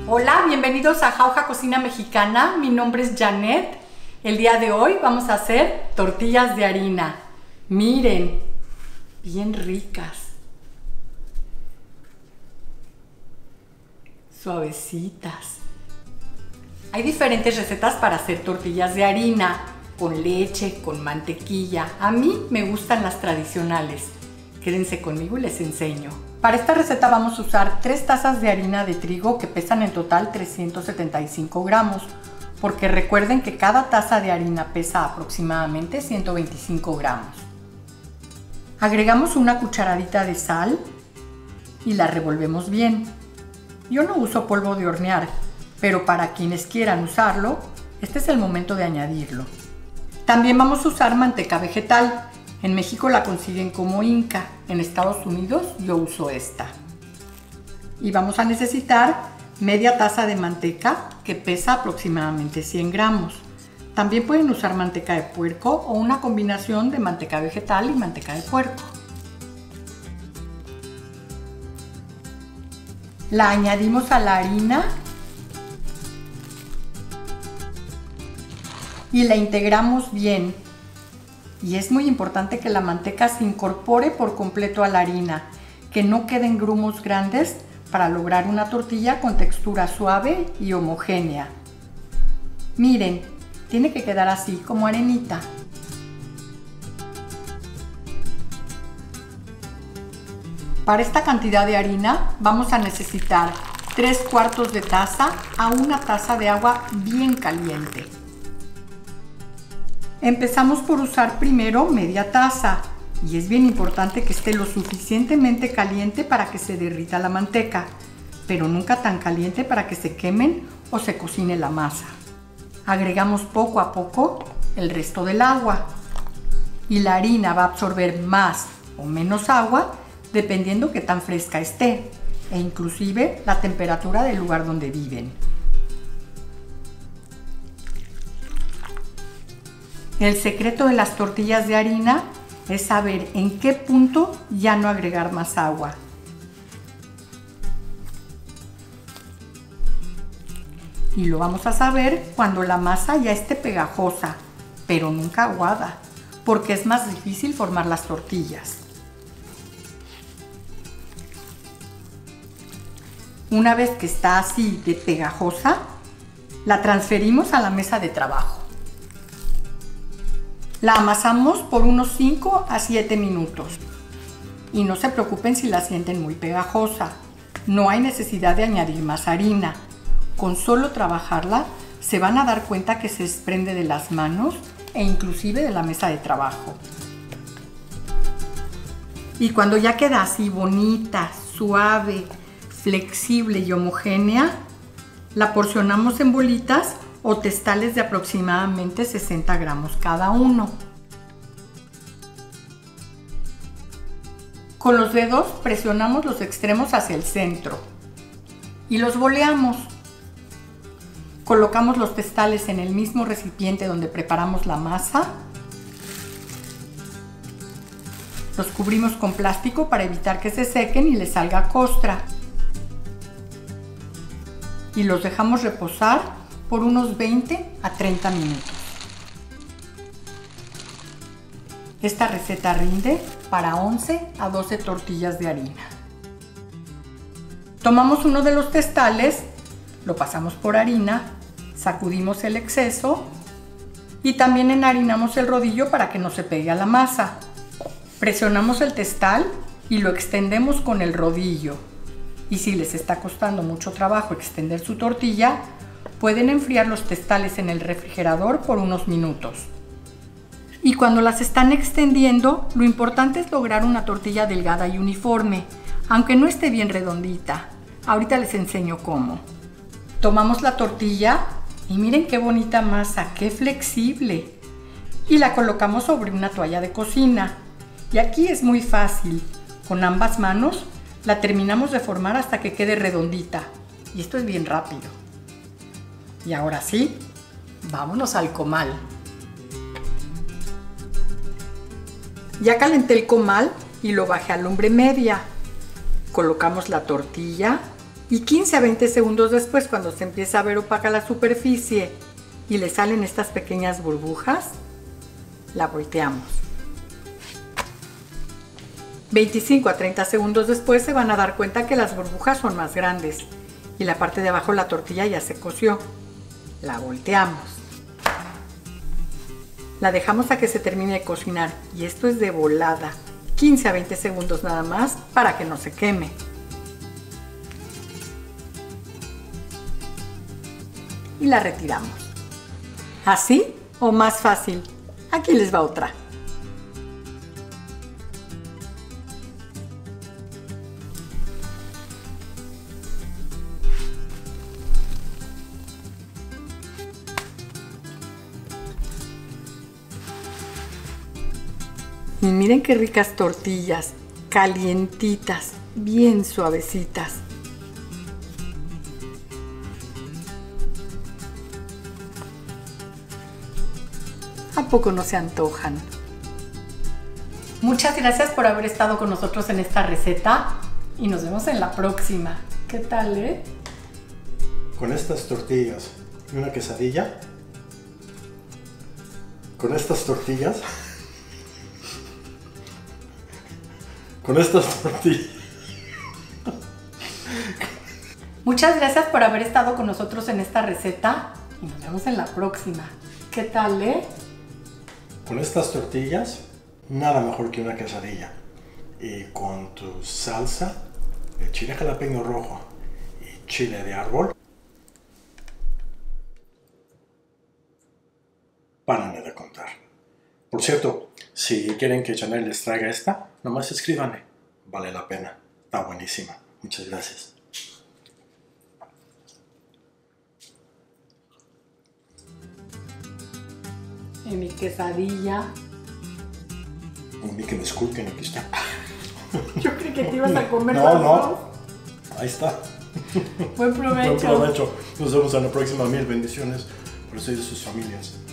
Hola, bienvenidos a Jauja Cocina Mexicana. Mi nombre es Janet. El día de hoy vamos a hacer tortillas de harina. Miren, bien ricas. Suavecitas. Hay diferentes recetas para hacer tortillas de harina, con leche, con mantequilla. A mí me gustan las tradicionales. Quédense conmigo y les enseño. Para esta receta vamos a usar 3 tazas de harina de trigo que pesan en total 375 gramos, porque recuerden que cada taza de harina pesa aproximadamente 125 gramos. Agregamos una cucharadita de sal y la revolvemos bien. Yo no uso polvo de hornear, pero para quienes quieran usarlo, este es el momento de añadirlo. También vamos a usar manteca vegetal. En México la consiguen como Inca, en Estados Unidos yo uso esta. Y vamos a necesitar media taza de manteca que pesa aproximadamente 100 gramos. También pueden usar manteca de puerco o una combinación de manteca vegetal y manteca de puerco. La añadimos a la harina y la integramos bien. Y es muy importante que la manteca se incorpore por completo a la harina, que no queden grumos grandes para lograr una tortilla con textura suave y homogénea. Miren, tiene que quedar así como arenita. Para esta cantidad de harina vamos a necesitar 3/4 de taza a una taza de agua bien caliente. Empezamos por usar primero media taza y es bien importante que esté lo suficientemente caliente para que se derrita la manteca, pero nunca tan caliente para que se quemen o se cocine la masa. Agregamos poco a poco el resto del agua y la harina va a absorber más o menos agua dependiendo qué tan fresca esté e inclusive la temperatura del lugar donde viven. El secreto de las tortillas de harina es saber en qué punto ya no agregar más agua. Y lo vamos a saber cuando la masa ya esté pegajosa, pero nunca aguada, porque es más difícil formar las tortillas. Una vez que está así de pegajosa, la transferimos a la mesa de trabajo. La amasamos por unos 5 a 7 minutos. Y no se preocupen si la sienten muy pegajosa. No hay necesidad de añadir más harina. Con solo trabajarla, se van a dar cuenta que se desprende de las manos e inclusive de la mesa de trabajo. Y cuando ya queda así bonita, suave, flexible y homogénea, la porcionamos en bolitas o testales de aproximadamente 60 gramos cada uno. Con los dedos presionamos los extremos hacia el centro y los boleamos. Colocamos los testales en el mismo recipiente donde preparamos la masa. Los cubrimos con plástico para evitar que se sequen y les salga costra. Y los dejamos reposar por unos 20 a 30 minutos. Esta receta rinde para 11 a 12 tortillas de harina. Tomamos uno de los testales, lo pasamos por harina, sacudimos el exceso y también enharinamos el rodillo para que no se pegue a la masa. Presionamos el testal y lo extendemos con el rodillo. Y si les está costando mucho trabajo extender su tortilla, pueden enfriar los testales en el refrigerador por unos minutos. Y cuando las están extendiendo, lo importante es lograr una tortilla delgada y uniforme, aunque no esté bien redondita. Ahorita les enseño cómo. Tomamos la tortilla y miren qué bonita masa, qué flexible. Y la colocamos sobre una toalla de cocina. Y aquí es muy fácil. Con ambas manos la terminamos de formar hasta que quede redondita. Y esto es bien rápido. Y ahora sí, vámonos al comal. Ya calenté el comal y lo bajé a lumbre media. Colocamos la tortilla Y 15 a 20 segundos después, cuando se empieza a ver opaca la superficie y le salen estas pequeñas burbujas, la volteamos. 25 a 30 segundos después se van a dar cuenta que las burbujas son más grandes y la parte de abajo la tortilla ya se coció. La volteamos. La dejamos a que se termine de cocinar y esto es de volada. 15 a 20 segundos nada más para que no se queme. Y la retiramos. ¿Así o más fácil? Aquí les va otra. Y miren qué ricas tortillas, calientitas, bien suavecitas. ¿A poco no se antojan? Muchas gracias por haber estado con nosotros en esta receta y nos vemos en la próxima. ¿Qué tal, Con estas tortillas y una quesadilla. Con estas tortillas. Con estas tortillas. Muchas gracias por haber estado con nosotros en esta receta y nos vemos en la próxima. ¿Qué tal, Con estas tortillas, nada mejor que una quesadilla. Y con tu salsa de chile jalapeño rojo y chile de árbol, párame de contar. Por cierto, si quieren que Chanel les traiga esta, nomás escríbanme. Vale la pena. Está buenísima. Muchas gracias. Y mi quesadilla. Y que me disculpen, aquí está. Yo creí que te ibas a comer. No. Ahí está. Buen provecho. Buen provecho. Nos vemos en la próxima. Mil bendiciones por ustedes y sus familias.